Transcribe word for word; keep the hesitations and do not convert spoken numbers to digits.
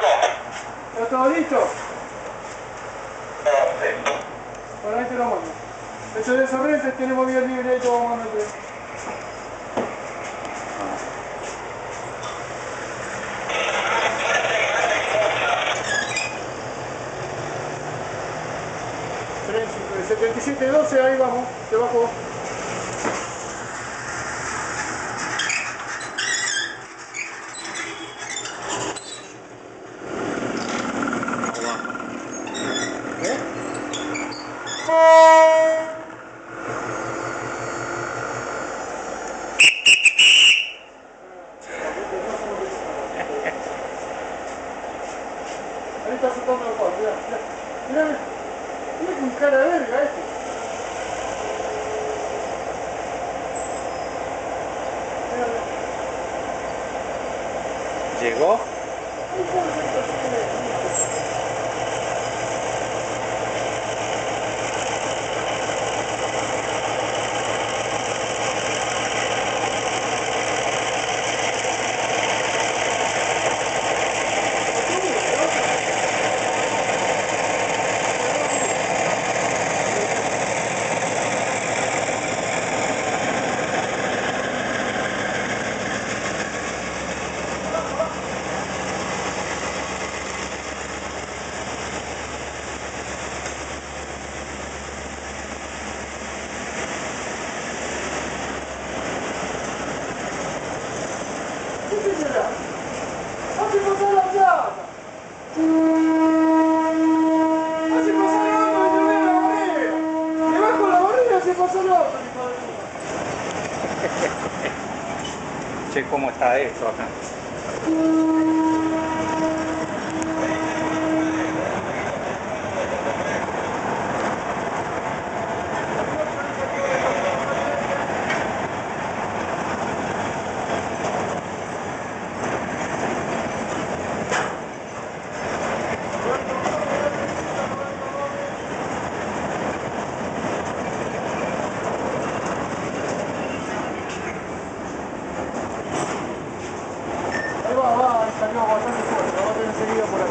¿Está todo listo? Bueno, ahí te lo mando. Eso de Sorrentes tenemos bien libre ahí, todo vamos a meter. setenta y siete doce, ahí vamos, te bajo. ¿Eh? Ahí está soltando el cuadro, mirá, mirá, mirá, mirá con cara de verga este. ¿Llegó? ¡Hace pasar la plata! ¡Hace pasar la otra y termina la barrera! Debajo de la barrera se pasó la otra, hijo de puta. Che, ¿cómo está esto acá? Ahí va, va, salió bastante fuerte, lo va a tener seguido por